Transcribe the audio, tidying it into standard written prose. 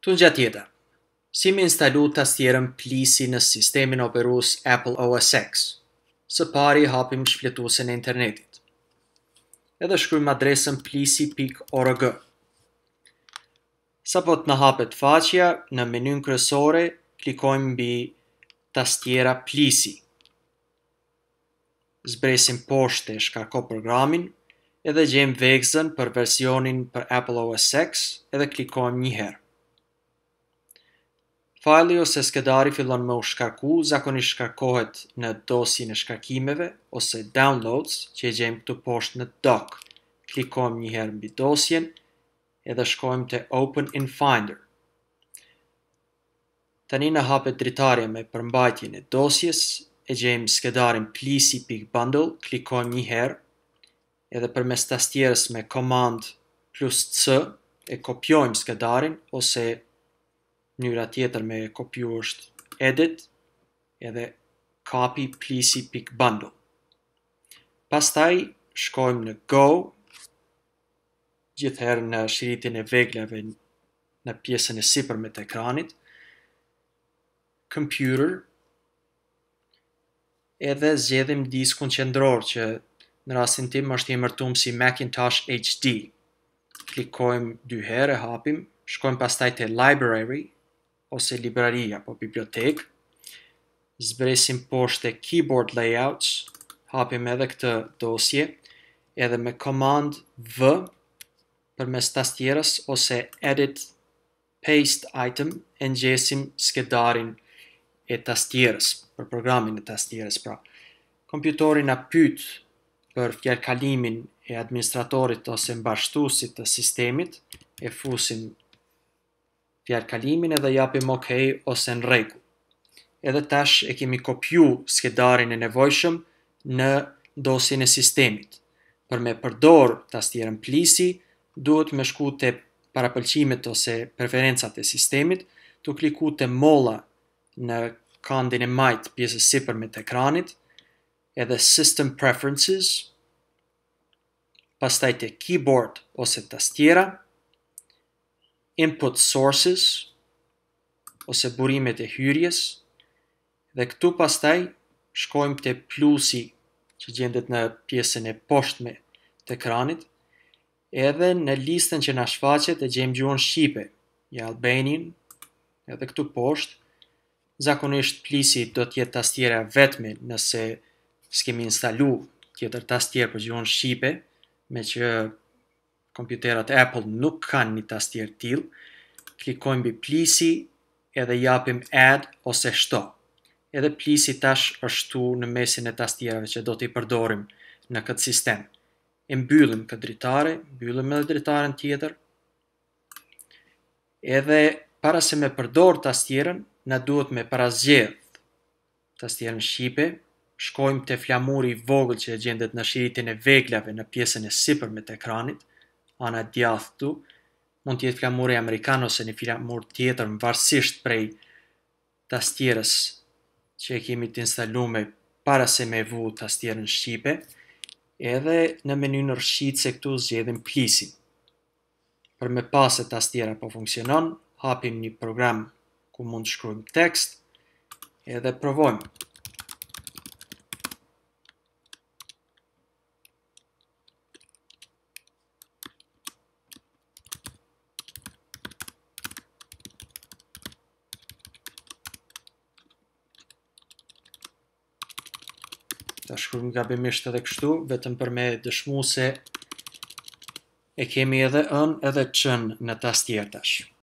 Tunxha tjetër. Si me instalu tastierën plisi në sistemin operues Apple OS X. Së pari hapim shfletuesin e internetit. Edhe shkruajmë adresën plisi.org. Sapo të na hapet faqja, në menyn kryesore klikojmë mbi tastiera plisi. Zbresim poshtë e shkarko programin, edhe gjejmë vegzën për versionin për Apple OS X edhe klikojmë një herë. Fajli ose skedari fillon me u shkarku, zakonisht shkarkohet në dosjen e shkarkimeve ose downloads që e gjejmë këtu poshtë në dock. Klikojmë një herë mbi dosjen edhe shkojmë te Open in Finder. Tani na hapet dritarja me përmbajtjen e dosjes, e gjejmë skedarin plisi.bundle, klikojmë një herë edhe përmes tastierës me Command plus C e kopjojmë skedarin ose mënyra tjetër me kopju është edit edhe copy plisi.bundle. Pastaj shkojmë në Go, gjithherë në shiritin e veglave në pjesën e sipërme të ekranit, Computer, edhe zgjedhim diskun qendror që në rastin tim është i emërtuar si Macintosh HD. Klikojmë dy herë, e hapim, shkojmë pastaj te Library ose libraria apo bibliotek, zbresim poshtë e Keyboard Layouts, hapim edhe këtë dosje, edhe me Command V përmes tastierës ose Edit Paste Item e ngjesim skedarin e tastierës, për programin e tastierës pra. Kompjutori na pyet për fjalkalimin e administratorit ose mbashtuesit të sistemit, e fusim fjalkalimin edhe japim OK ose në rregull. Edhe tash e kemi kopju skedarin e nevojshëm në dosjen e sistemit. Për me përdor tastierën plisi, duhet me shku te parapëlqimet ose preferencat e sistemit, tu kliku te molla në kandin e majt pjesës sipërme të ekranit, edhe System Preferences, pastaj te Keyboard ose tastiera, Input Sources ose burimet e hyrjes, dhe këtu pastaj shkojmë te plusi që gjendet në pjesën e poshtme të ekranit, edhe në listën që na shfaqet e gjejmë gjuhën shqipe, Albanian, edhe këtu poshtë. Zakonisht plisi do të jetë tastiera vetme nëse s'kemi instalu tjetër tastier për gjuhën shqipe, me që kompjuterat Apple nuk kanë një tastier tillë. Klikojmë mbi plisi edhe japim add ose shto. Edhe plisi tash është shtu në mesin e tastierave që do t'i përdorim në këtë sistem. E mbyllim këtë dritare, mbyllim edhe dritaren tjetër. Edhe para se me përdor tastierën, na duhet me parazgjedh tastierën shqipe, shkojmë te flamuri i vogël që gjendet në shiritin e veglave në pjesën e sipërme të ekranit, ana djathtë këtu, mund të jetë flamuri amerikan ose një flamur tjetër varësisht prej tastierës që e kemi të instaluar para se me vu tastierën shqipe, edhe në menyn rrshitse këtu zgjedhim plisin. Për me pa se tastiera po funksionon, hapim një program ku mund të shkruajmë tekst edhe provojmë. Ta shkruajmë gabimisht edhe kështu, vetëm për me dëshmu se e kemi edhe ën edhe çën në tastier tash.